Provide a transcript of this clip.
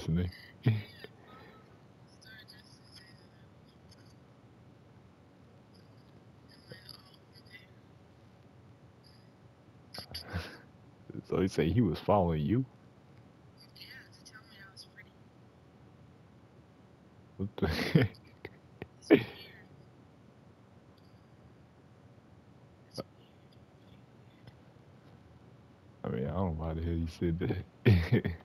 listening. So he said he was following you. What the? I mean, I don't know why the hell he said that.